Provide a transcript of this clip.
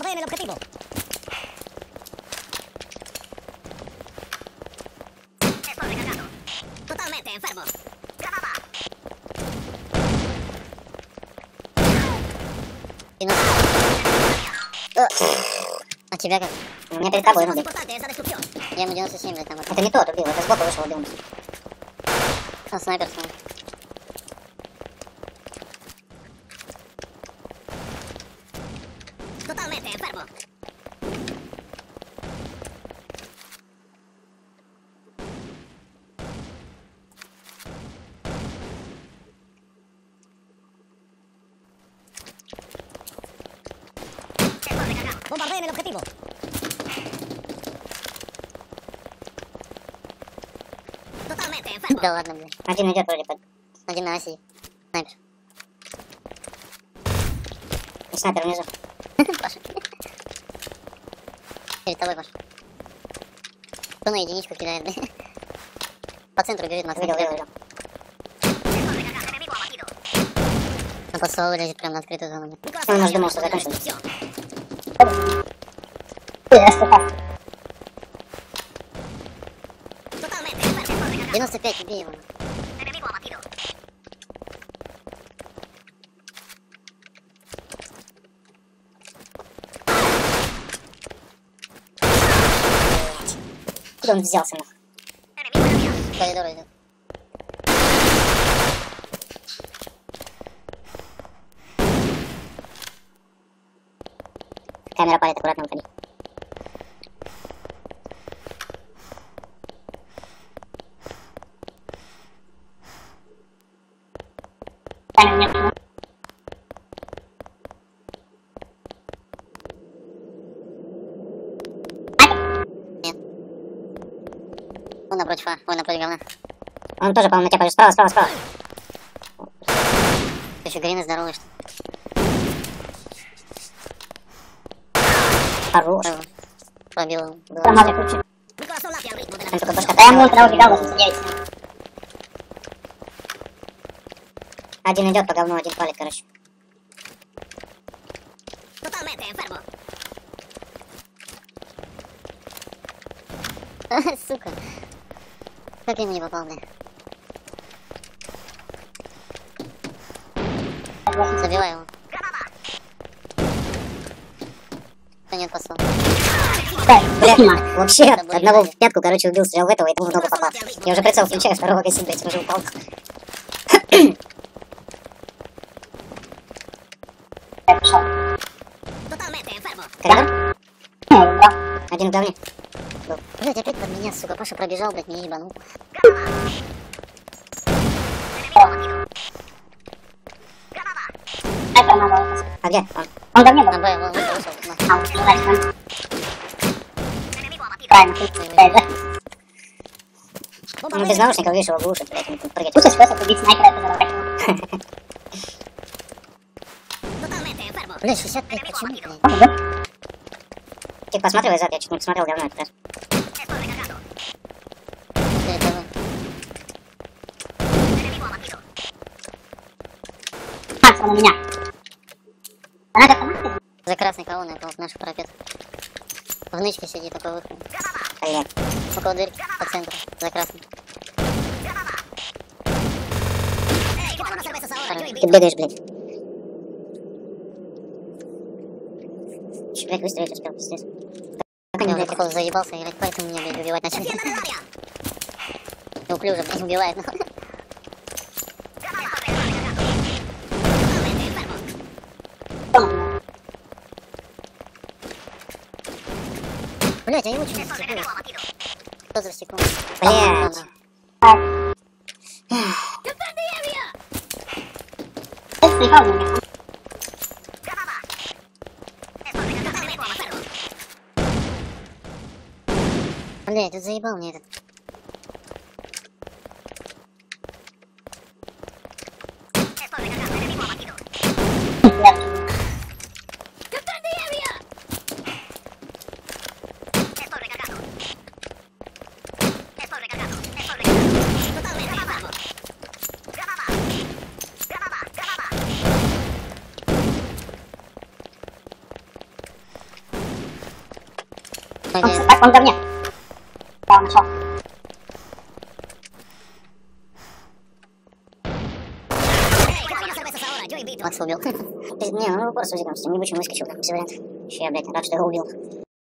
bene l'obiettivo. Esto recargado. Totalmente enfermo. Granada. А тебя как? У меня перед тобой, ну, блин. Я ему 97, блядь, там. Это не тот убил, это сбоку вышел убил. А, снайпер снова. Totalmente enfermo. Bombardeen el objetivo. Totalmente enfermo. Да ладно, блядь. Один идет вроде под. Один на Аси. Снайпер. И снайпер внизу. Паша. Перед тобой, Паша. Кто на единичку кидает, блядь? По центру бежит, Макс. Видел. Он под столом лезет прям на открытую зону. Он наш думал, что закончился. 95, убей его. Куда он взялся, нахуй? В коридор идет. Камера палит, аккуратно уходи. Он напротив, ой, напротив говна. Он тоже, по-моему, на тебя пойдет. Справа. Ты еще Грина здоровый, что ли? Хорош. Пробил его. Там только башка. Да я ему туда убегал, 89. Один идет по говну, один палит, короче. Totalmente enfermo. Сука. Как я ему не попал, бля? Забивай его. Кто нет послал? Бля, вообще, одного в пятку, короче, убил, стрелял в этого, и тому в ногу попал. Я уже прицел включаю, второго гасить, блядь, уже упал. Totalmente enfermo. Коридор? Один в говне. Блядь, опять под меня, сука. Паша пробежал, блядь, меня ебанул. А где? Он ко мне был. Вышел. Ну, без наушников, видишь, его глушит, блядь, он тут прыгать. Слушай, способ убить снайпера, это задал. Totalmente enfermo. Блядь, 65, почему, блядь? Тихо, посматривай зад, я чуть не посмотрел говно этот раз. Esto recargado. Перед тобой. Enemigo abatido. Он у меня. Она как автоматика? За красной колонной, около наших парапетов. В нычке сидит около выхода. Блядь. Около двери, по центру, за красной. Ты бегаешь, блядь. Блядь, выстрелить успел, пиздец. Как они, Я уже, блядь, походу, заебался играть, поэтому меня, блядь, убивать начали. Неуклюже, блядь, убивает, ну. Блядь, а его что не застекнули? Кто застекнул? Блядь. Блядь, тут заебал мне этот. Надеюсь. Так, он ко мне. Да, он нашел. Макса убил. Не, он в упор с узиком, с этим ебучим выскочил. Без вариантов. Вообще, я, блядь, рад, что я его убил.